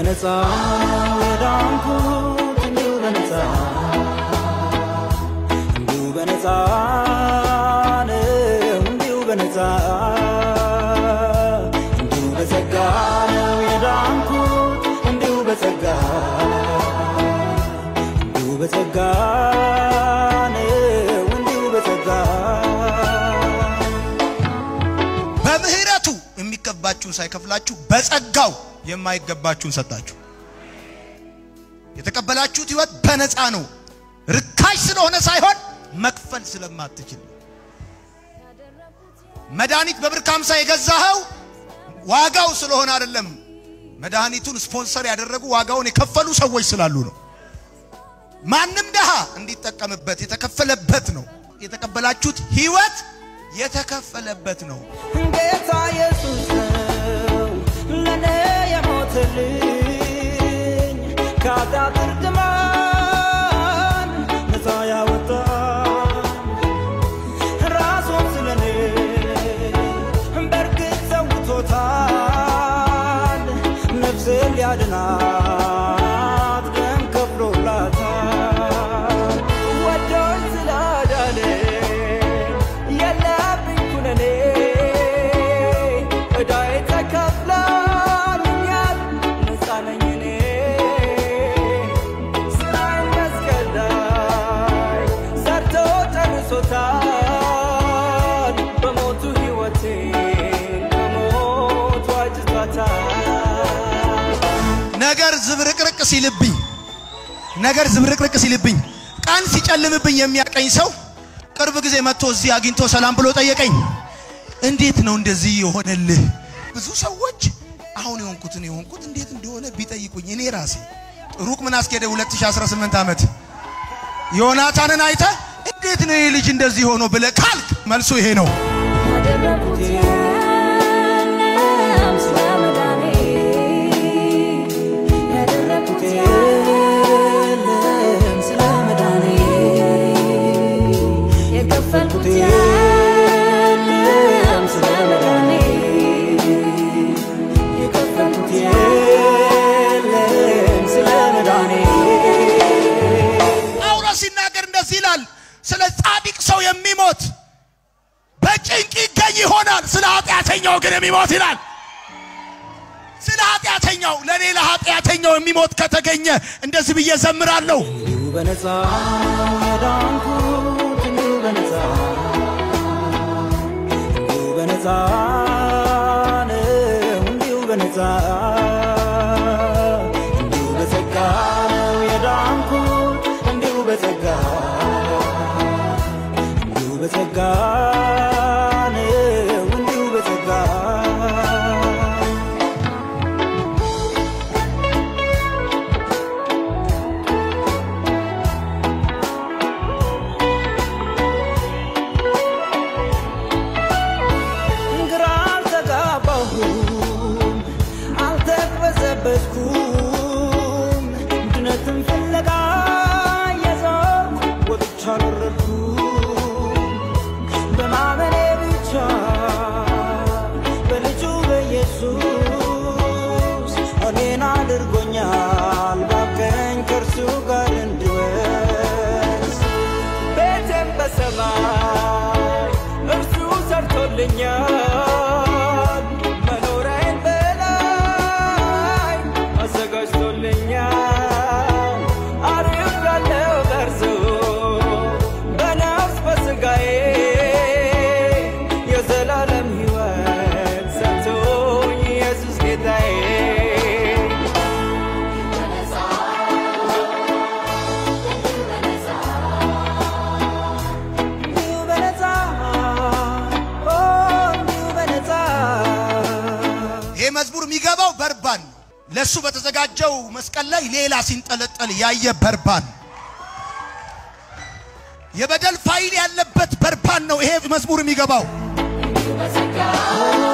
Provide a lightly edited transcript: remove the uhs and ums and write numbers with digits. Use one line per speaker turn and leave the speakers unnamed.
በነፃ የዳንኩት እንዲሁ በነፃ እንዲሁ በነፃ እንዲሁ በነፃ እንዲሁ በጸጋ ነው የዳንኩት እንዲሁ በጸጋ እንዲሁ በጸጋ እንዲሁ በጸጋ
በምህረቱ የሚከባችሁን ሳይከፍላችሁ በጸጋው የማይገባችሁን ሰጣችሁ የተቀበላችሁት ህይወት በነፃ ነው ርካሽ ስለሆነ ሳይሆን መክፈል ስለማትችል መድኃኒት በብር 50 የገዛኸው ዋጋው ስለሆነ አይደለም መድኃኒቱን ስፖንሰር ያደረጉ ዋጋውን የከፈሉ ሰዎች ስላሉ ነው ማንንም ደሃ እንዲጠቀምበት የተከፈለበት ነው የተቀበላችሁት ህይወት የተከፈለበት ነው
ጌታ ኢየሱስ ለኔ የሞተልኝ ከኃጢአት እርግማን ነፃ ያወጣኝ ራሱን ስለኔ በእርግጥ ሰውቶታል ነፍሴን ሊያድናት ደም ከፍሎላታል ወዶኝ ስላዳነኝ የለብኝ ኩነኔ ዕዳዬ ተከፍሎልኛል ነፃ ነኝ እኔ ስራዬን መስቀል ላይ ሰርቶ ጨርሶታል በሞቱ ሕይወቴን ከሞት ዋጅቷታል
ነገር ዝብርቅርቅ ሲልብኝ ቀን ሲጨልምብኝ የሚያቀኝ ሰው ቅርብ ጊዜ መጥቶ እዚህ አግኝቶ ሰላም ብሎ ጠየቀኝ እንዴት ነው እንደዚህ የሆነልህ ብዙ ሰዎች አሁን የሆንኩት እንዴት እንደሆነ ቢጠይቁኝ እኔ ራሴ ሩቅ ምን አስከደ 2018 ዓመት ዮናታንን አይተ እንዴት ነው ልጅ እንደዚህ ሆኖ ብለ ካልክ መልሱ ይሄ ነው ስለ ጻድቅ ሰው የሚሞት በጭንቅ ይገኝ ይሆናል ስለ ኃጢአተኛው ግን የሚሞት ይላል ስለ ኃጢአተኛው ለኔ ለኃጢአተኛው የሚሞት ከተገኘ እንደዚህ ብዬ ዘምራለሁ
እንዲሁ በነፃ ዳንኩት እንዲሁ በነፃ እንዲሁ በነፃ እንዲሁ በነፃ እንዲሁ በጸጋ ነው የዳንኩት እንዲሁ በጸጋ እንዲሁ በጸጋ እንዲሁ በጸጋ ግራ አልተጋባሁም አልተቅበዘበዝኩም ድነትን ፍለጋ የዞርኩ ወጥቼ አልወረድኩም በማመኔ ብቻ በልጁ በኢየሱስ እኔን አድርጎኛል ባከኝ ከእርሱ ጋር እንድወርስ ቤቴን በሰማይ እርሱ ሰርቶልኛል መኖሪያዬን በላይ አዘጋጅቶልኛል አርፌያለሁ በእርሱ በነፍስ በሥጋዬ የዘላለም ሕይወት ሰጥቶኝ ኢየሱስ ጌታዬ እንዲሁ በነፃ እንዲሁ በነፃ
ይሄ መዝሙር የሚገባው በርባን ለሱ በተዘጋጀው መስቀል ላይ ሌላ ሲንጠለጠል ያየ በርባን የበደል ፋይል ያለበት በርባን ነው ይሄ መዝሙር የሚገባው
በጸጋ